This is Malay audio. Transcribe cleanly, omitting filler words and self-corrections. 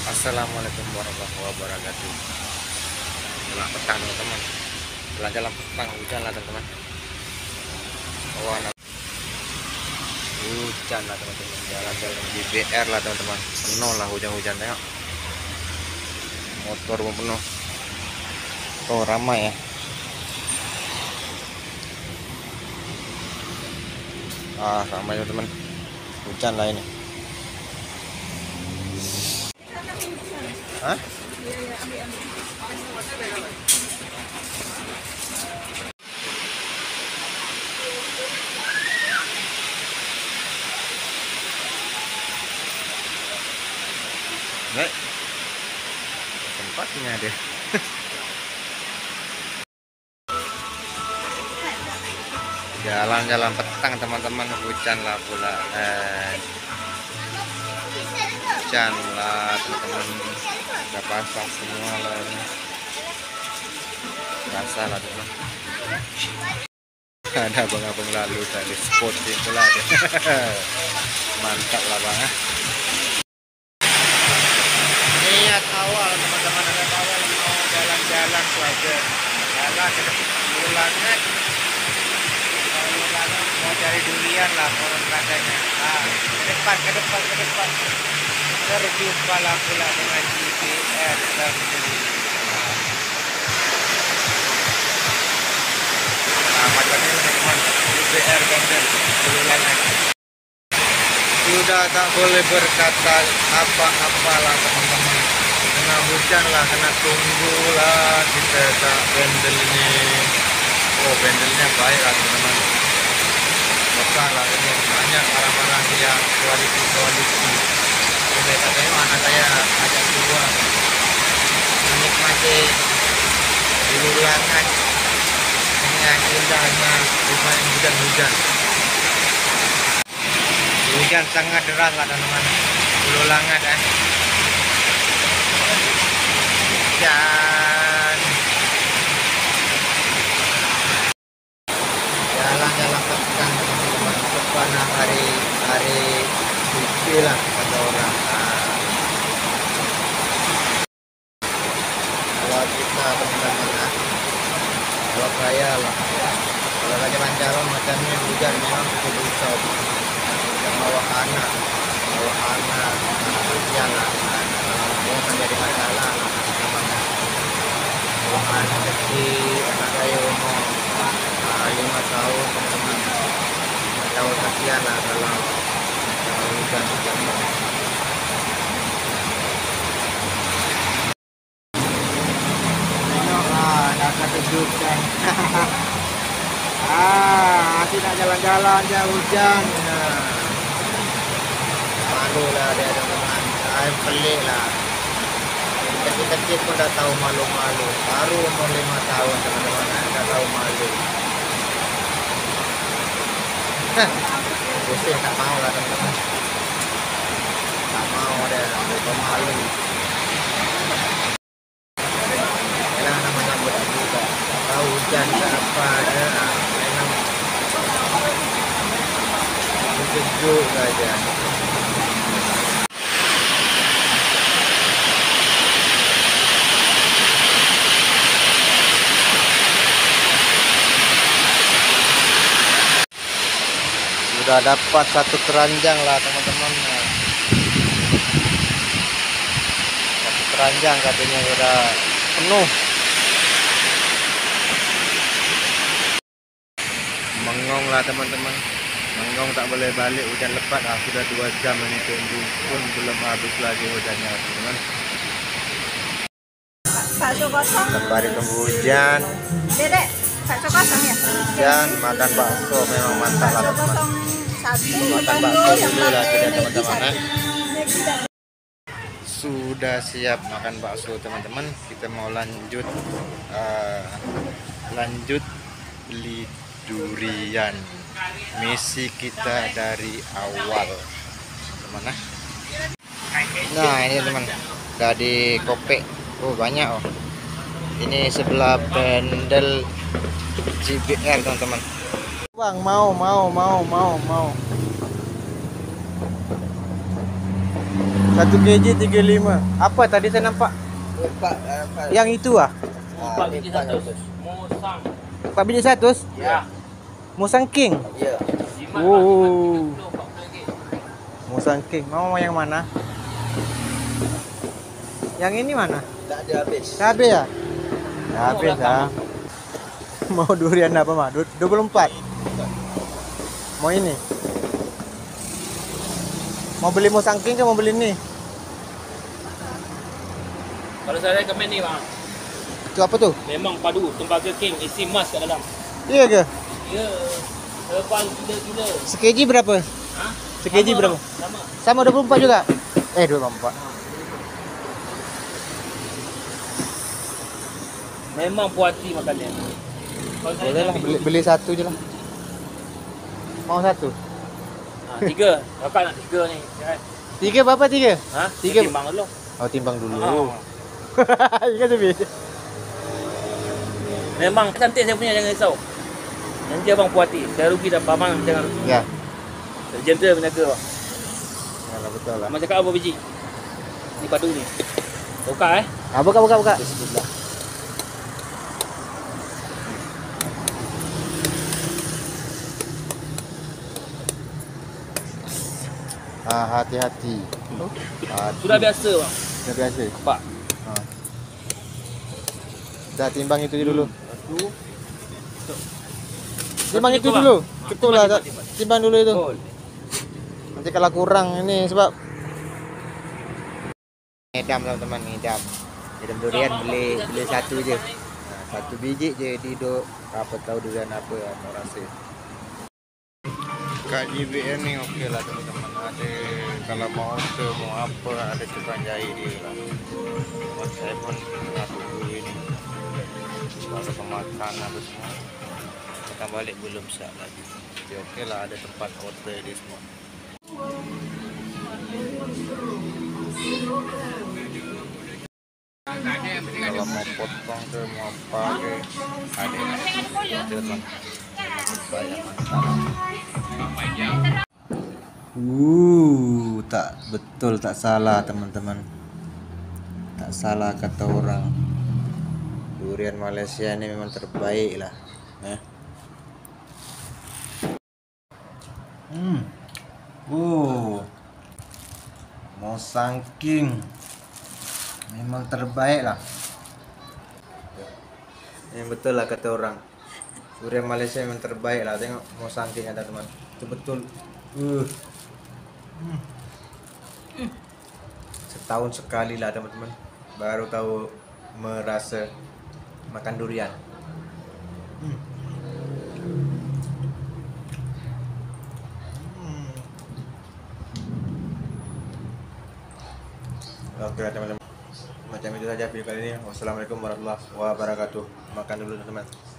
Assalamualaikum warahmatullahi wabarakatuh. Selamat petang teman-teman. Jalan-jalan petang hujan lah teman-teman. Warna hujan lah teman-teman. Jalan-jalan di BR lah teman-teman. Penuh lah hujan-hujan tengok. Motor pun penuh. Oh ramai ya. Ramai teman-teman. Hujan lah ini. Hah? Baik. Tempatnya deh. Jalan-jalan petang teman-teman, hujan lah pula. Hujan lah teman-teman. Udah pasang semua lah ini. Rasa lah teman. Ada abang-abang lalu tadi sporting pula deh. Mantap lah bang. Niat awal teman-teman, ada awal mau jalan-jalan tuh aja. Jalan ke Bulangan. Mau cari durian lah orang katanya. Ke depan. Berjumpa lah pula dengan GPS dan macam ini teman-teman. GPR Gandel Bulangan. Sudah tak boleh berkata apa-apa lah teman-teman. Kena hujan lah, kena tunggu lah kita tak bendel ini. Oh bendelnya baik lah teman-teman. Besar lah ini, banyak barang-barang yang kualiti. Ini katanya anak saya ajak keluar menikmati di Bulangan dengan indahnya bukan hujan. Hujan sangat deras lah teman-teman. Bulangan hujan. Jalan-jalan petang teman-teman. Kepada hari suci lah kata orang. Kalau kita teman-teman, kalau saya lah, kalau jalan-jalan macamnya hujan memang cukup risau. Bawa anak kasihan lah, dia menjadi masalah namanya. Bawa anak kecil, anak saya umur 5 tahun teman-teman. Tahu kasihan lah kalau hujan. Tengoklah, dah ketujukan. Masih nak jalan-jalan aja hujan. Malu lah dia teman-teman. Pelik lah. Kecil-kecil pun dah tahu malu-malu. Baru umur 5 tahun teman-teman, dah tahu malu. Pusing tak mau lah teman-teman. Tak mau ada pemalu. Yalah namanya budak juga. Tahu hujan tak apa ada. Memang sejuk saja. Sudah dapat satu keranjang lah teman-teman. Satu keranjang katanya sudah penuh. Mengong lah teman-teman. Mengong tak boleh balik, hujan lebat. Sudah 2 jam ini tunggu pun belum habis lagi hujannya teman-teman. Sembari tunggu hujan. Dedek, bakso kosong ya? Hujan makan bakso memang mantap lah teman-teman. Makan bakso dulu lah kita teman-teman. Sudah siap makan bakso teman-teman. Kita mau lanjut beli durian. Misi kita dari awal kemana? Nah ini teman, udah di kopek. Oh banyak oh. Ini sebelah bendel GBR teman-teman. Bang mau. 1 kg 35. Apa tadi saya nampak? Yang itu ah. 4 biji 100. Musang. 4 biji 100? Ya. Musang King. Ya. Oh. Musang King. Mau yang mana? Yang ini mana? Tak ada habis. Dah habis ya? Dah habis dah. Mau durian apa mah? 24. Mau ini? Mau beli Musang King ke mau beli ini? Kalau saya rekomen ni bang, Itu apa tuh? memang padu tembaga king isi emas kat dalam. Iya ke? Ya. Herbal gila-gila. Sekeji berapa? Ha? Sekeji Sama, berapa? bang. Sama Sama. 24 juga? 24. Memang puas hati makan dia. Kalau saya Boleh lah, beli satu je lah. Mau satu? Ha, 3. Kakak nak 3 ni. Kan? 3 berapa 3? Ha? Tiga. Timbang dulu. Oh, timbang dulu. Ha. Iya lebih. Memang cantik saya punya, jangan risau. Nanti abang puas hati. Saya rugi dah paman jangan. Ya. Gentle berniaga bang. Yalah betul lah. Abang cakap apa biji? Ni padu ni. Buka Ah, buka. Bismillah. Ah, hati-hati. Sudah biasa bang. Dah biasa. Pak. Ha. Dah timbang itu je dulu. Satu. Timbang itu Cukup, dulu. bang. Betul lah. Timbang. Timbang dulu itu. Betul. Nanti kalau kurang ini sebab ngedam teman-teman, ngedam. Ngedam durian beli satu je. Nah, 1 biji je diduk. Apa tahu durian apa mau rasa. KJBN ni okey lah teman-teman. Ada kalau mau order mau apa ada tukang jahit dia lah. Buat saya pun tengah tunggu ini. Kalau pemakan apa semua. Kita balik belum siap lagi. Jadi okey lah ada tempat order dia semua. Kalau mau potong ke mau apa ke ada teman. Banyak masalah. Tak betul, tak salah teman-teman. Tak salah kata orang. Durian Malaysia ini memang terbaik lah. Musang King memang terbaik lah. Yang betul lah kata orang. Durian Malaysia memang terbaik lah. Tengok Musang King ada teman. Itu betul. Setahun sekali lah teman-teman. Baru tahu merasa makan durian. Oke teman-teman. Macam itu saja video kali ini. Wassalamualaikum warahmatullahi wabarakatuh. Makan dulu teman-teman.